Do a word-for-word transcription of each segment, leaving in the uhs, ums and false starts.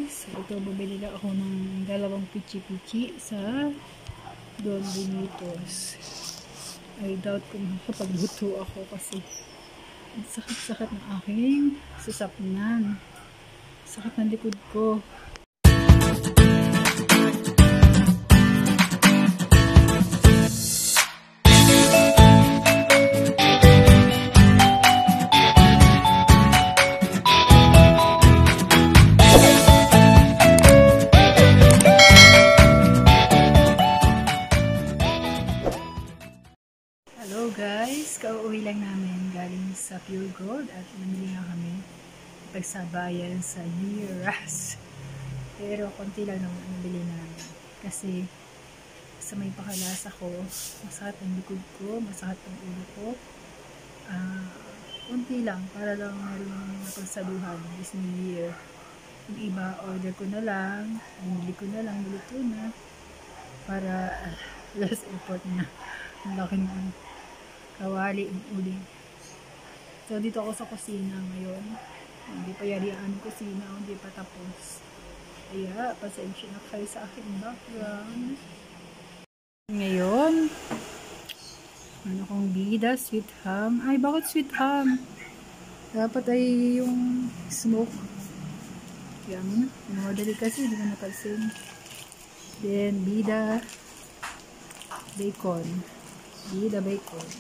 guys, ito bumili na ako ng dalawang pichi-pichi sa Don Bonitos. I doubt kung makapagluto ako kasi ang sakit-sakit ng aking sasapnan. Sakit ng likod ko. Hello guys, kauuwi lang namin galing sa Pure Gold at namili nga kami pagsabayan sa New Year Rush. Pero konti lang naman ang nabili namin kasi sa may pakalasa ko, masakit ang likod ko, masakit ang ulo ko. Uh, konti lang para lang meron napagsaluhan this New Year. Yung iba order ko na lang, binili ko na lang, nilito na para uh, less effort na. Ang laki ng kawali ang uli. So dito ako sa kusina ngayon. Hindi pa yari ang kusina, hindi pa tapos. Kaya pasensya na kayo sa aking background. Ngayon, ano kong bida, sweet ham. Ay, bakit sweet ham? Dapat ay yung smoke. Kaya mo na. Namadali kasi, hindi ko napansin. Then, bida bacon. Bida bacon.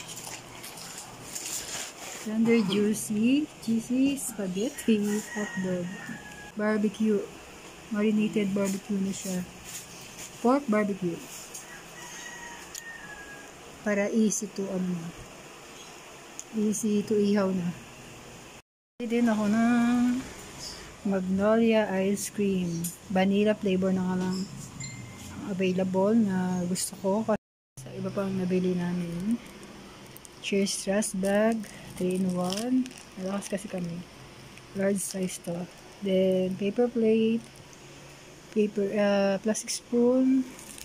Tender juicy, cheesy spaghetti hotdog. Barbecue. Marinated barbecue na siya. Pork barbecue. Para easy to ano. Easy to ihaw na. Pili din ako ng Magnolia ice cream. Vanilla flavor na nga lang available na gusto ko. Sa iba pang nabili namin. Cheers Trust Bag. three in one. Malakas kasi kami. Large size to. Then, paper plate. Paper, uh, plastic spoon.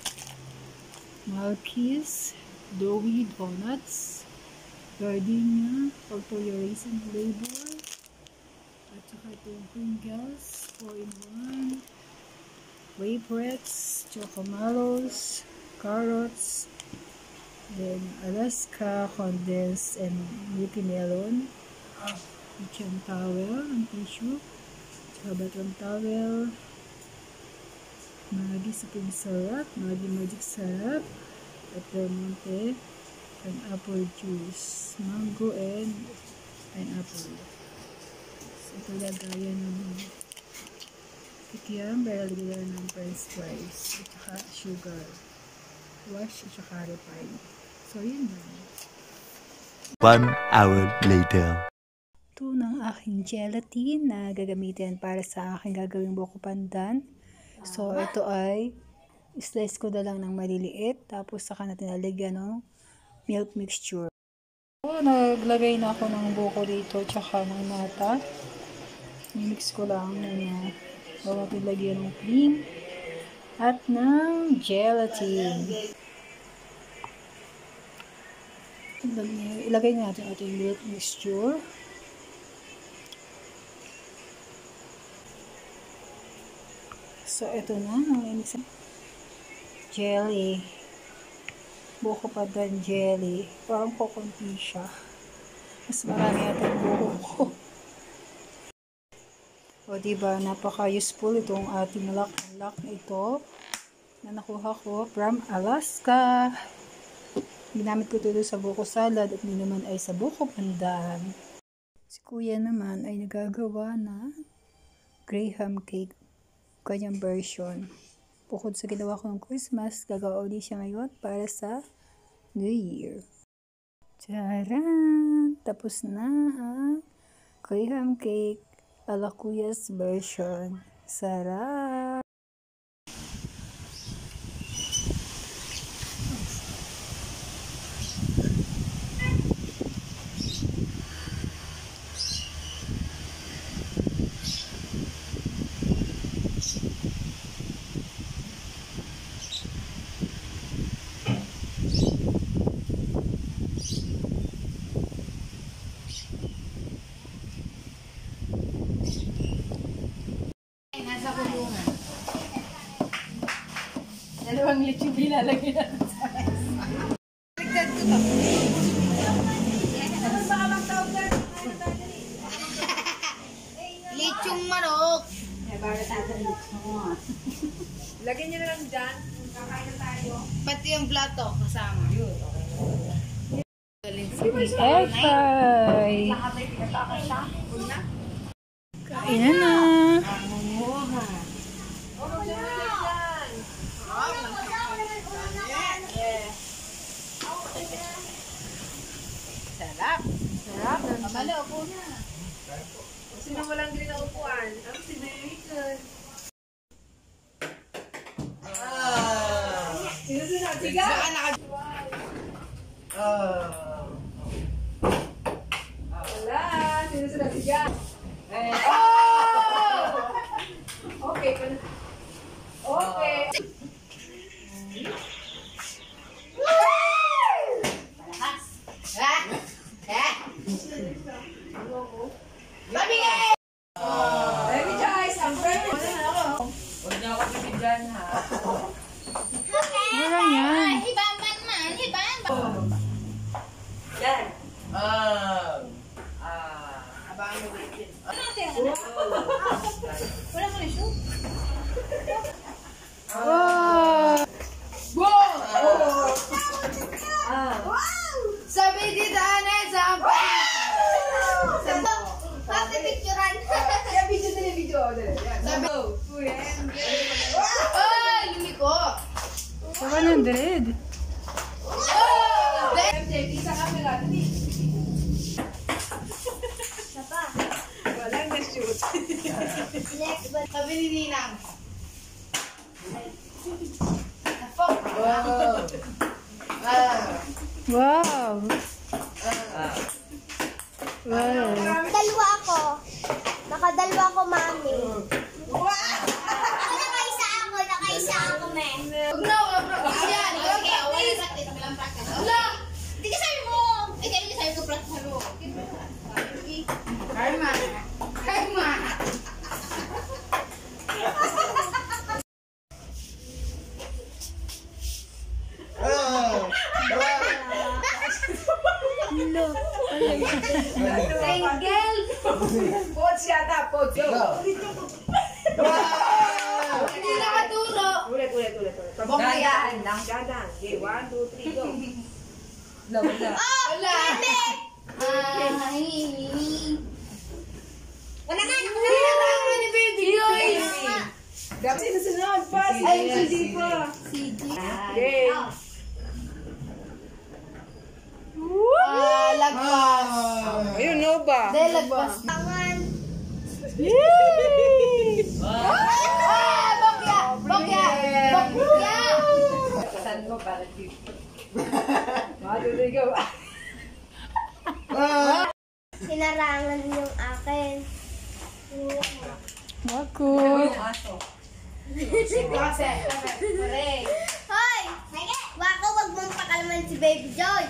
Malkies. Doughy donuts. Gardenia. Portfolio raisin flavor. At saka itong Pringles. four in one. Waferettes. Chocomalos. Carrots. Then, Alaska condensed and milky melon. Kitchen towel and tissue. Tsaka batong towel. Maggi sapin syrup. Maggi magic syrup. At Del Monte. And apple juice. Mango and pineapple. So, ito lagayan ng kikiam. Pero lagayan ng french fries. At saka sugar. Wash at saka refined. So, yun lang. One hour later. Ito ng aking gelatin na gagamitin para sa aking gagawing buko pandan. So, ito ay slice ko na lang ng maliliit. Tapos, saka natin nalagyan ng milk mixture. So, naglagay na ako ng buko dito tsaka ng nata. Mix ko lang muna. Bago natin lagyan ng cream at ng gelatin. Ilagay natin ating milk mixture. So, ito na. Ang jelly. Buko pandan jelly. Parang kukunti siya. Mas marami natin buko ko. O, diba? Napaka-useful itong ating lock-and-lock na ito na nakuha ko from Alaska. Ginamit ko ito sa buko salad at hindi naman ay sa buko pandan. Si kuya naman ay nagagawa na graham cake. Kanyang version. Bukod sa ginawa ko ng Christmas, gagawa ulit siya ngayon para sa New Year. Tcharan! Tapos na ang graham cake ala kuya's version. Sarap! Nasa kulungan. Dalawang lechon ilalagay natin sa rice. Ligtad ko to. Lechong manok. Lagyan niyo na lang dyan. Kakain na tayo. Pati yung plato kasama. Air fry. Kainan na. Sarap. Sarap. Mamalo po na. Sino walang green na upuan? Ano si Bacon? Sino sinabi ka? Wala. Sino sinabi ka? Oh! Okay. Okay. Baby Joyce, ang friend mo na ako. Huwag na ako bibigyan ha. Wala yan. Hibaman man. Hibaman. Yan. Ah. Ah. Abangan mo din. Wala mo na siya. Wow! Wow! Ah. Sabi dito, Anes, ang Pati picturean. Yan, video dali, video. Dali. Yan. Sabi, Yan. ay, lumi ko. Sa one hundred. Isa ka pala. Dali. Walang na-shoot. Sabi ni Ninang. Wow. Wow! Wow! Dalawa ako. Nakadalwa ako, mami. Ako nakaisa ako, nakaisa ako, men. Huwag na, huwag na. Ayan, sige, wala practice. Walang practice. Wala! Hindi ka sabi mo. Eh, kaya hindi sabi ko practice mo. Karma. Karma. Single. Pods yata, pods. Go. Hindi nakaturo. Ulit, ulit, ulit. ulit. Dadaan lang. Dadaan. Okay, one, two, three, go. Wala, wala. Wala. Ah, Wala nga, Hindi nakaturo ni Baby Joyce. Dapat sinusunod pa. Ay, hindi pa. Okay. Ah, lagpas. Ayun, no ba? Dahil lagpas. Tangan. Ah, bakya! Bakya! Bakya! Saan mo para dito? One, two, three, go. Sinarangan yung akin. Wako! Correct. Hoy! Wako, wag mong pakalaman si Baby Joy.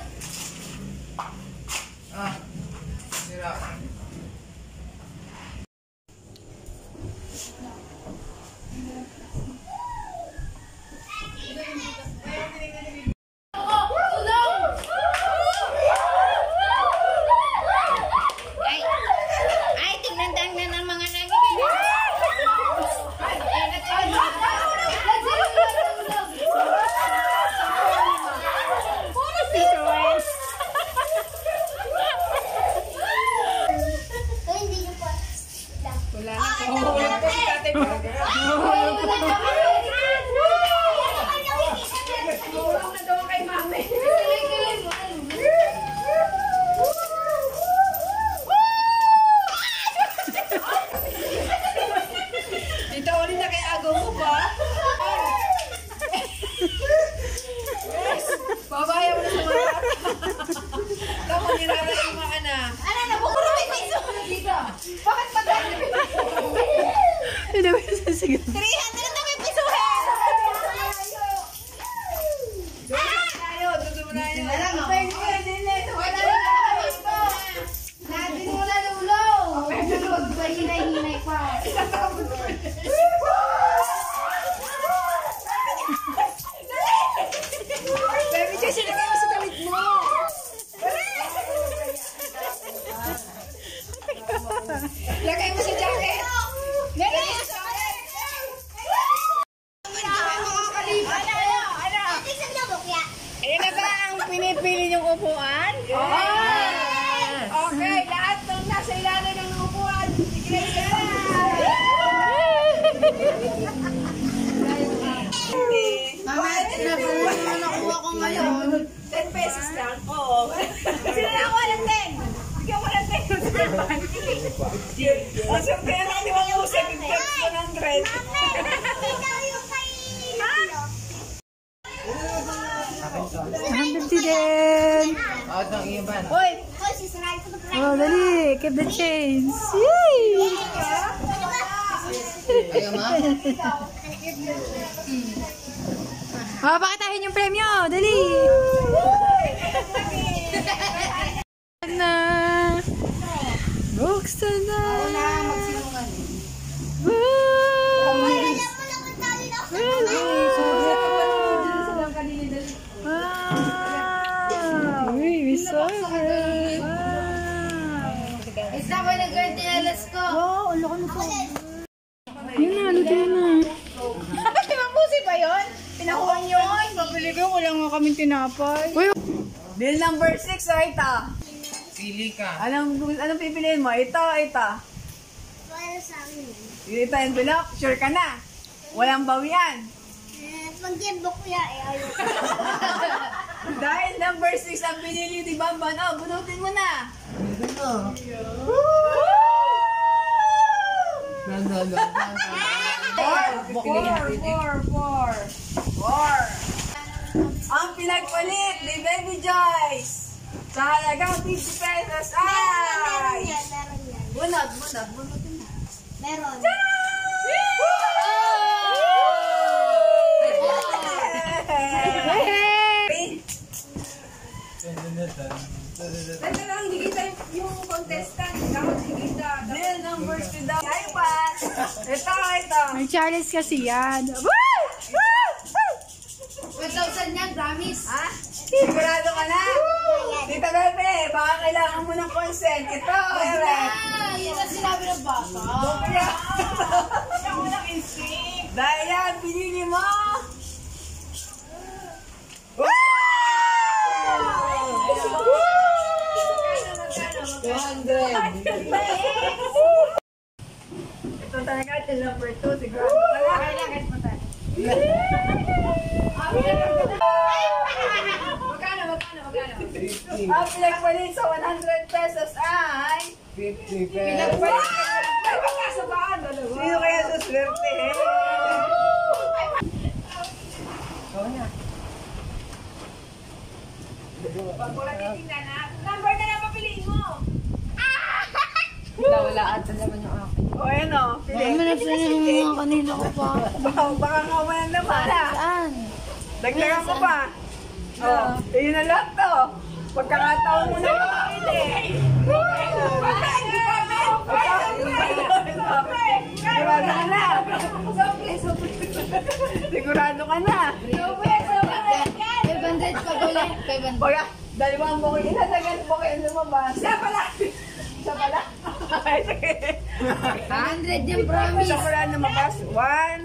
Ah, sira. Ay, ay, tingnan-tingnan ang mga nangyayari. Kaya hindi nyo pa. Wala Ah, na. ito Oh, na. ito si Tatay Parker. Tulong na daw kay Mami. Tita, uli na kay agaw mo ba? Yes! Babaya mo na sa mga Kamu, niraras yung mga na. Ano na, bukuro may piso dito. Bakit magkano? Hindi ba yung sasigaw? three hundred na may piso he. Tayo, tuto mo na yun. Alam mo? Pwede na ito. Wala na naman ito. Natin mo na lulo. Pwede na magpahinay-hinay pa. keep the chains. Yay! Ayaw ma? Oh, pakitahin yung premyo. Dali! na! Buksan na! Ako na magsinungan eh. Wow! Wow! Uy, may sobrang! Wow! Isa ko nag-gardialas ko. Wow, ang laki na po. Yun na, luto na. Ibang busi ba yun? Pinakuha niyo yun. Pabili ko, wala nga kaming tinapay. Uy! Bill number six, o ita. Pili ka. Anong, anong pipiliin mo? Ito o ita? Para sa akin. Yung ita envelope, sure ka na. Walang bawian. Eh, pag-gimbo ko ya, eh, ayaw. Dahil number six ang pinili ni Bamban, oh, bunutin mo na. Four, four, four, four. Four. Ang pinagpalit ni Baby Joyce sa halagang fifty pesos Meron ay... yan, meron yan. Bunot, bunot, bunutin mo. Meron. Teka lang, hindi kita yung contestant. Dapat hindi kita. Bill numbers to the iPad. Ito, ito. May challenge kasi yan. one thousand yan, promise. Ha? Sigurado ka na? Tita Bebe, baka kailangan mo ng consent. Ito, Eric. Ah, yun ang sinabi ng bata. Bukya. Ako lang instinct. Dahil yan, pinili mo. two hundred. Ito talaga, ito number two. Sigurado ka na. Magkano, magkano, magkano? Ang pinagpalit sa one hundred pesos ay... fifty pesos. Pinagpalit ka na. Ay, magkasabaan. Sino kaya sa swerte eh? Oo na. Pag wala titingnan na, number na lang papiliin mo. Wala, wala ata naman yung akin. O, ayan o. Piliin. yung mga kanina ko pa. Baka, baka nga walang naman ah. Saan? Dagdagan ko pa. Oh, yun na lahat to. Pagkakataon mo na makakili. Sigurado ka na. Sigurado ka na. five hundred pag uli. five hundred. Baga, dalawang mo kayo iladagan mo kayo lumabas. Siya pala. Siya pala. five hundred yung promise. Siya pala lumabas. One.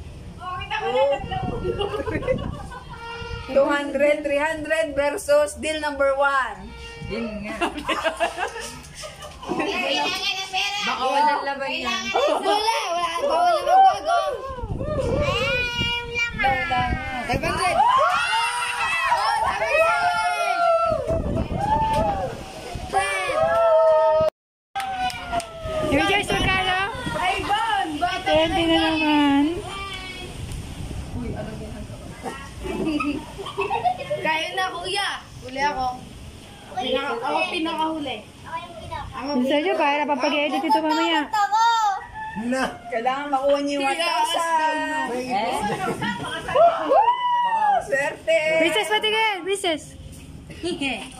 two hundred, three hundred versus deal number one. Deal nga. Kailangan ng pera. Baka walang laban yan. Kailangan. Wala, wala. Bawal na magbago. five hundred. Oh, sabi ko. Yung Joyce, magkano? Ay, Bon! Bata twenty na naman. Kaya na, kuya. Huli ako. Pinaka, ako pinakahuli. Ako yung pinaka. Gusto nyo, kaya na papag-edit ito mamaya. Ako! Na. Kailangan makuha niyo yung one thousand. Swerte! Princess, patigil! Princess! You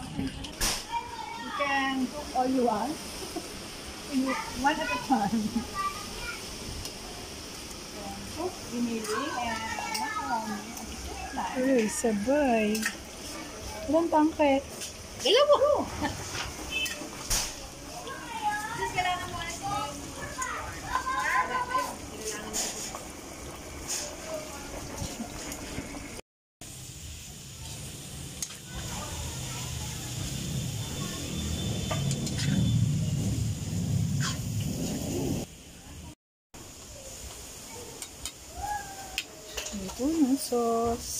can cook all you want. One at a time. Cook, pinili, and macaroni. Uy, sabay. Walang pangket. Ilan mo? Ito na sauce.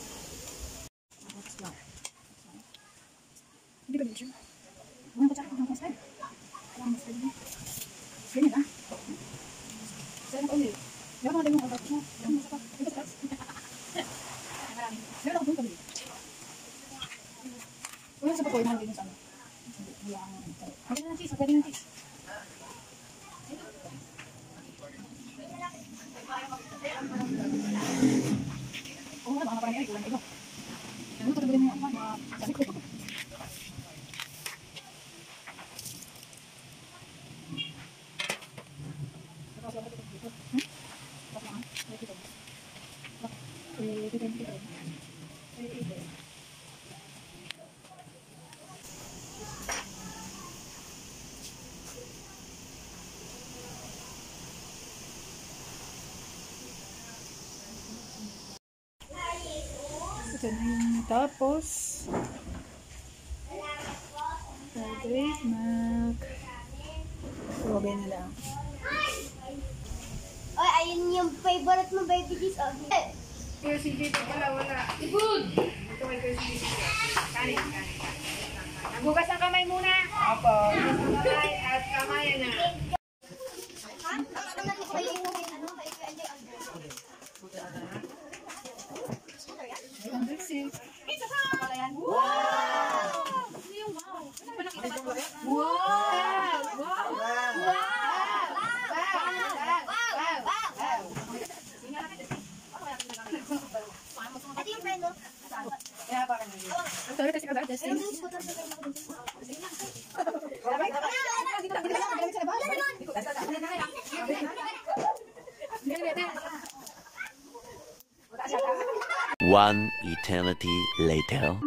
Hindi ba dito? Ano ba siya? Ano ba siya? Ano ba siya? Ganyan ah. Saan ko ulit? Meron natin yung agad mo. Meron mo sa pa. Ito sa taas. Marami. Meron ako doon kabili. Wala sa papoy. Mahal din yung sa ano. Wala ang Magaling ng cheese, magaling ng cheese. Oo nga, baka parang yan, kulang ito. Ano ito, tagaling mo yung mga sabi ko. Ito na yung tapos. Great Mac. Robay na lang. Oy, ayun yung favorite mo, baby G's. Oh. Kuya si J P pala, wala. Ibud! Ito kay Kuya si J P. Kanin, kanin. Nagugas ang kamay muna. Opo. Nagugas ang kamay at kamay na. Sorry kasi agad, Justin. One eternity later.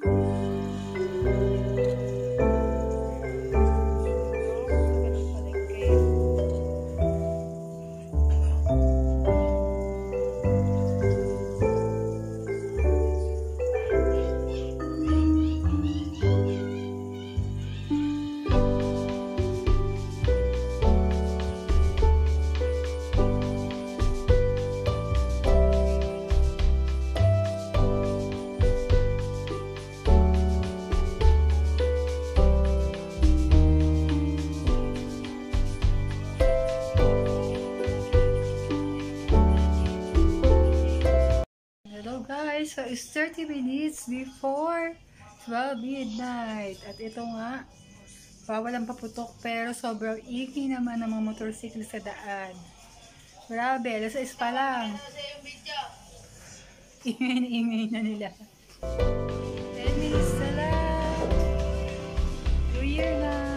Hello guys, so it's thirty minutes before twelve midnight. At ito nga, bawal ang paputok pero sobrang iki naman ng mga motorsiklo sa daan. Grabe, alas sais pa lang. Ingay na ingay na nila. ten minutes na lang. New Year na.